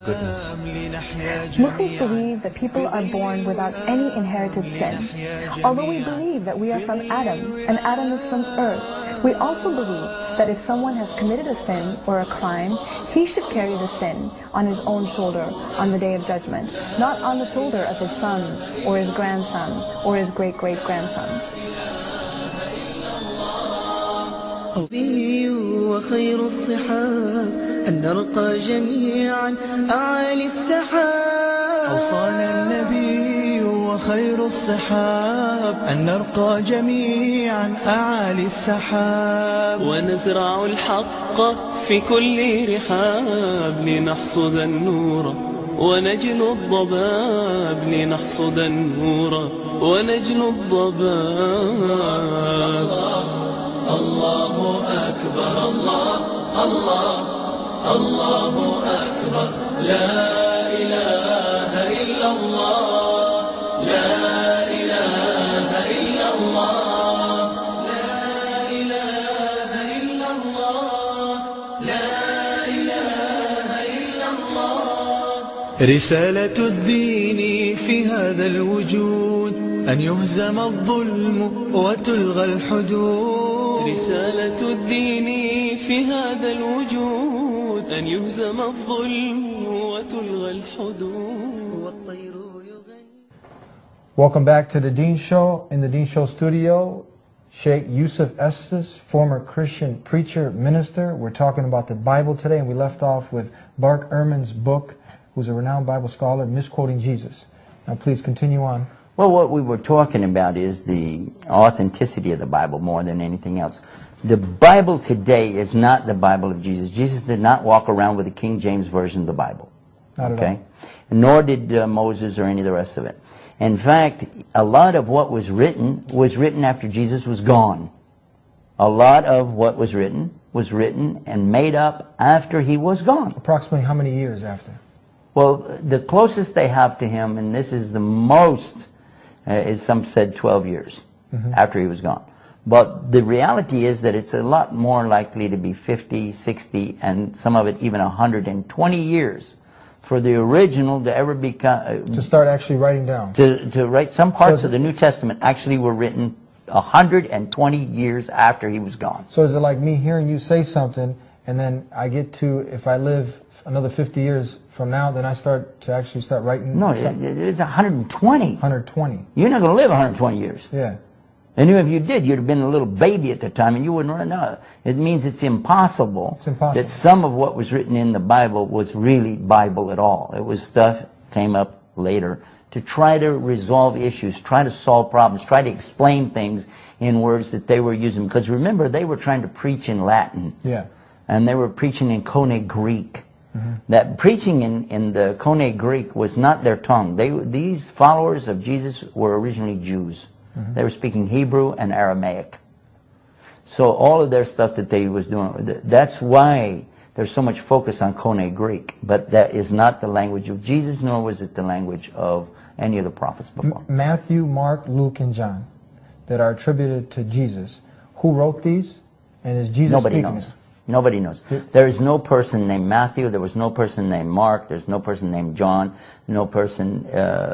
goodness. Muslims believe that people are born without any inherited sin. Although we believe that we are from Adam and Adam is from earth, we also believe that if someone has committed a sin or a crime, he should carry the sin on his own shoulder on the Day of Judgment, not on the shoulder of his sons or his grandsons or his great-great-grandsons. وخير الصحاب أن نرقى جميعا أعالي السحاب أوصانا النبي وخير الصحاب أن نرقى جميعا أعالي السحاب ونزرع الحق في كل رحاب لنحصد النور ونجل الضباب لنحصد النور ونجل الضباب الله أكبر الله الله الله أكبر لا إله إلا الله لا إله إلا الله لا إله إلا الله لا إله إلا الله رسالة الدين في هذا الوجود أن يهزم الظلم وتلغى الحدود رسالة الدين في هذا الوجود أن يهزم الظلم وتلغى الحدود والطير يغني. Welcome back to the Dean Show. In the Dean Show studio, Sheikh Yusuf Estes, former Christian preacher, minister. We're talking about the Bible today, and we left off with Bart Ehrman's book, who's a renowned Bible scholar, Misquoting Jesus. Now please continue on. Well, what we were talking about is the authenticity of the Bible more than anything else. The Bible today is not the Bible of Jesus. Jesus did not walk around with the King James Version of the Bible. Not at all. Nor did Moses or any of the rest of it. In fact, a lot of what was written after Jesus was gone. A lot of what was written and made up after he was gone. Approximately how many years after? Well, the closest they have to him, and this is the most, is some said 12 years after he was gone. But the reality is that it's a lot more likely to be 50, 60, and some of it even 120 years for the original to ever become... to start actually writing down. To write some parts of the New Testament actually were written 120 years after he was gone. So is it like me hearing you say something, and then I get to, if I live another 50 years from now, then I start to actually start writing? No, it's 120. 120. You're not going to live 120 years. Yeah. And even if you did, you'd have been a little baby at the time, and you wouldn't know. It means it's impossible, that some of what was written in the Bible was really Bible at all. It was stuff came up later to try to resolve issues, try to solve problems, try to explain things in words that they were using. Because remember, they were trying to preach in Latin. Yeah. And they were preaching in Koine Greek. That preaching in the Koine Greek was not their tongue. These followers of Jesus were originally Jews. They were speaking Hebrew and Aramaic. So all of their stuff that they was doing, that's why there's so much focus on Koine Greek. But that is not the language of Jesus, nor was it the language of any of the prophets before. Matthew, Mark, Luke, and John that are attributed to Jesus. Who wrote these? And is Jesus Nobody speaking knows. it? Nobody knows. There is no person named Matthew. There was no person named Mark. There's no person named John. No person,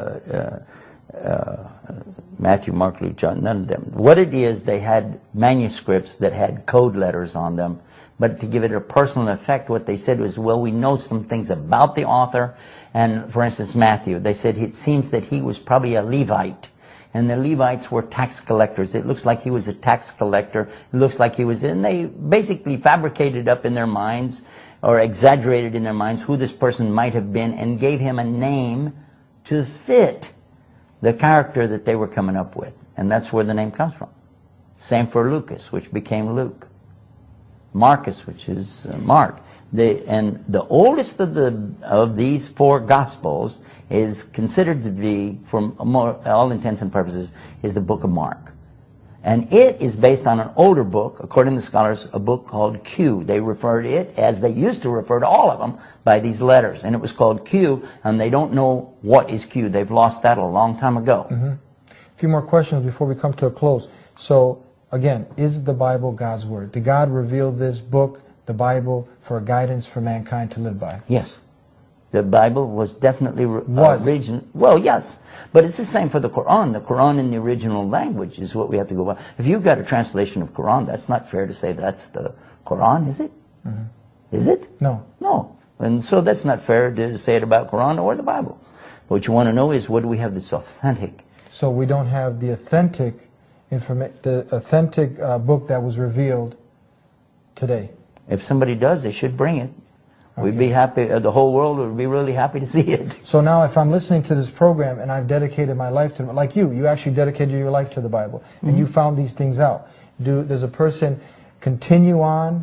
Matthew, Mark, Luke, John, none of them. What it is, they had manuscripts that had code letters on them. But to give it a personal effect, what they said was, well, we know some things about the author. And for instance, Matthew, they said it seems that he was probably a Levite. And the Levites were tax collectors. It looks like he was a tax collector. It looks like he was, and they basically fabricated up in their minds, or exaggerated in their minds, who this person might have been, and gave him a name to fit the character that they were coming up with. And that's where the name comes from. Same for Lucas, which became Luke. Marcus, which is Mark. And the oldest of these four Gospels is considered to be, for all intents and purposes, is the book of Mark. And it is based on an older book, according to scholars, a book called Q. They refer to it, as they used to refer to all of them, by these letters. And it was called Q, and they don't know what is Q. They've lost that a long time ago. A few more questions before we come to a close. So, again, is the Bible God's Word? Did God reveal this book, the Bible, for guidance for mankind to live by? Yes. The Bible was definitely Was. original. Well, yes. But it's the same for the Quran. The Quran in the original language is what we have to go by. If you've got a translation of Quran, that's not fair to say that's the Quran, is it? Is it? No. No. And so that's not fair to say it about Quran or the Bible. What you want to know is, what do we have that's authentic? So we don't have the authentic book that was revealed today. If somebody does, they should bring it. We'd be happy, the whole world would be really happy to see it. So now if I'm listening to this program and I've dedicated my life to, like you actually dedicated your life to the Bible, and you found these things out. Does a person continue on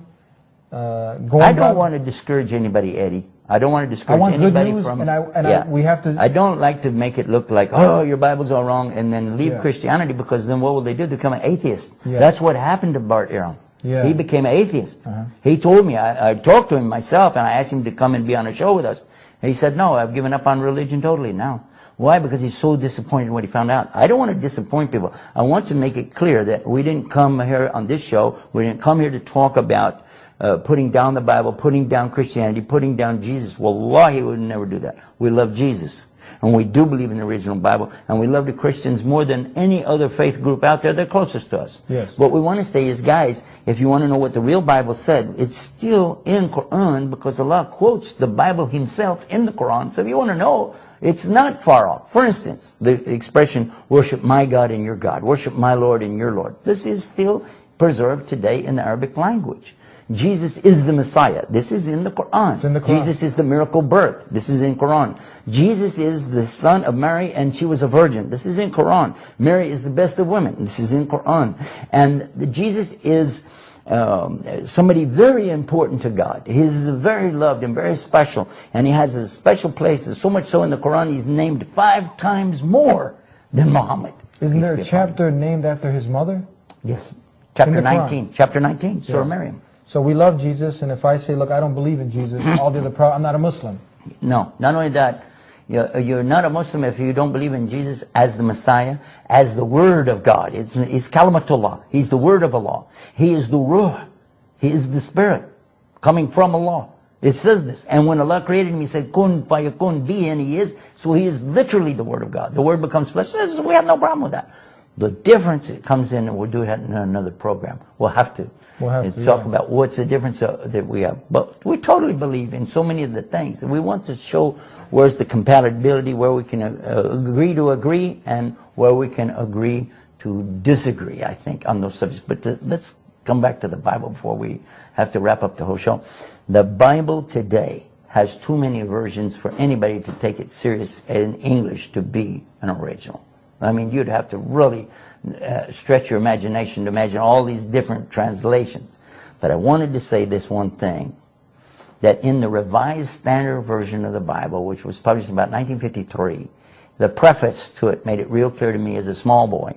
going I don't want to discourage anybody, Eddie. I don't want to discourage anybody from... we have to... I don't like to make it look like, oh, your Bible's all wrong, and then leave Yeah. Christianity, because then what will they do? Become an atheist. Yeah. That's what happened to Bart Ehrman. Yeah. He became an atheist. He told me, I talked to him myself, and I asked him to come and be on a show with us. And he said, no, I've given up on religion totally now. Why? Because he's so disappointed in what he found out. I don't want to disappoint people. I want to make it clear that we didn't come here on this show, we didn't come here to talk about putting down the Bible, putting down Christianity, putting down Jesus. Wallahi, we would never do that. We love Jesus. And we do believe in the original Bible. And we love the Christians more than any other faith group out there. They're closest to us. Yes. What we want to say is, guys, if you want to know what the real Bible said, it's still in Quran, because Allah quotes the Bible himself in the Quran. So if you want to know, it's not far off. For instance, the expression, worship my God and your God, worship my Lord and your Lord. This is still preserved today in the Arabic language. Jesus is the Messiah. This is in the Quran. It's in the Quran. Jesus is the miracle birth. This is in Quran. Jesus is the son of Mary, and she was a virgin. This is in Quran. Mary is the best of women. This is in Quran. And Jesus is somebody very important to God. He's very loved and very special. And he has a special place. So much so in the Quran, he's named 5 times more than Muhammad. Isn't there a chapter named after his mother? Yes. Chapter the Quran. 19. Chapter 19. Surah Maryam. So we love Jesus, and if I say, look, I don't believe in Jesus, all the other I'm not a Muslim. No, not only that, you're not a Muslim if you don't believe in Jesus as the Messiah, as the Word of God. It's Kalimatullah. He's the Word of Allah. He is the Ruh. He is the Spirit coming from Allah. It says this. And when Allah created him, he said, Kun fayakun, be, and he is. So he is literally the Word of God. The Word becomes flesh. We have no problem with that. The difference comes in, and we'll do that in another program. We'll have to. Talk about what's the difference that we have. But we totally believe in so many of the things. And we want to show where's the compatibility, where we can agree to agree, and where we can agree to disagree, I think, on those subjects. But let's come back to the Bible before we have to wrap up the whole show. The Bible today has too many versions for anybody to take it serious in English to be an original. I mean, you'd have to really stretch your imagination to imagine all these different translations. But I wanted to say this one thing, that in the Revised Standard Version of the Bible, which was published in about 1953, the preface to it made it real clear to me as a small boy,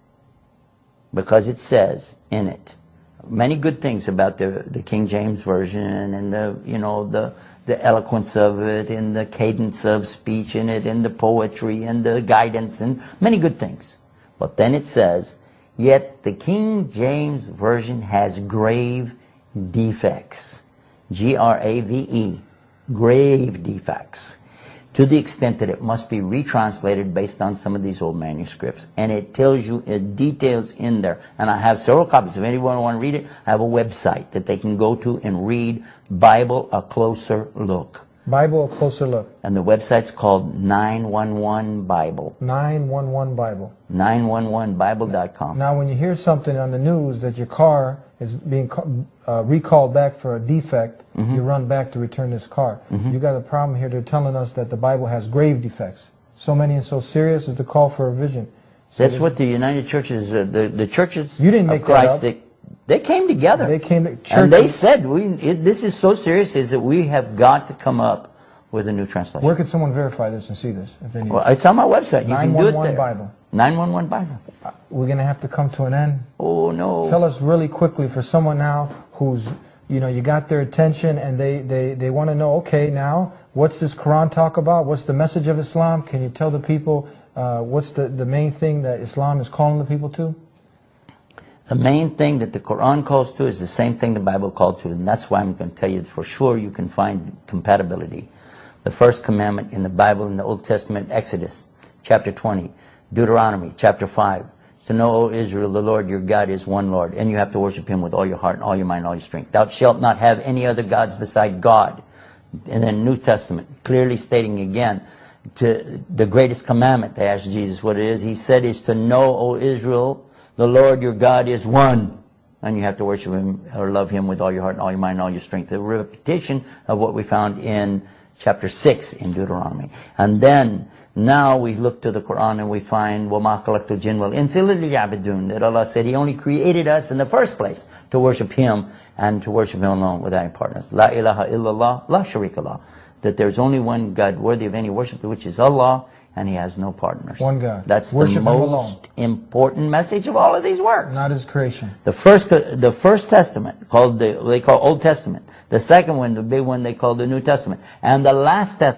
because it says in it many good things about the King James Version, and the eloquence of it, and the cadence of speech in it, and the poetry, and the guidance, and many good things. But then it says, yet the King James Version has grave defects. G-R-A-V-E, grave defects, to the extent that it must be retranslated based on some of these old manuscripts. And it tells you details in there. And I have several copies. If anyone want to read it, I have a website that they can go to and read Bible A Closer Look. Bible A Closer Look. And the website's called 911 Bible. 911 Bible. 911bible.com. Now, when you hear something on the news that your car is being recalled back for a defect, you run back to return this car. You got a problem here. They're telling us that the Bible has grave defects. So many and so serious is the call for revision. So that's what the United Churches, the churches you didn't make of Christ, that up. They came together. They came to church, and they said, this is so serious is that we have got to come up with a new translation. Where could someone verify this and see this if they need Well, it's on my website. You can do it 911 there. Bible. 911 Bible. We're going to have to come to an end. Oh, no. Tell us really quickly, for someone now who's, you got their attention and they want to know, okay, now, what's this Quran talk about? What's the message of Islam? Can you tell the people what's the main thing that Islam is calling the people to? The main thing that the Quran calls to is the ssame thing the Bible called to, and that's why I'm going to tell you for sure you can find compatibility. The first commandment in the Bible in the Old Testament, Exodus chapter 20, Deuteronomy chapter 5. To know, O Israel, the Lord your God is one Lord, and you have to worship Him with all your heart, and all your mind, and all your strength. Thou shalt not have any other gods beside God. In the New Testament, clearly stating again, to the greatest commandment, they asked Jesus what it is. He said is to know, O Israel, the Lord your God is one. And you have to worship Him or love Him with all your heart and all your mind and all your strength. A repetition of what we found in chapter 6 in Deuteronomy. And then, now we look to the Quran and we find وَمَا خَلَقْتُ الْجِنَّ وَالْإِنسَ إِلَّا لِيَعْبُدُونَ, that Allah said He only created us in the first place to worship Him and to worship Him alone without any partners. La ilaha illallah, la sharika lah. That there's only one God worthy of any worship, which is Allah, and He has no partners. One God. That's Worship the Him alone. most important message of all of these works. Not His creation. The first Testament, they call Old Testament. The second one, the big one, they call the New Testament. And the last Testament,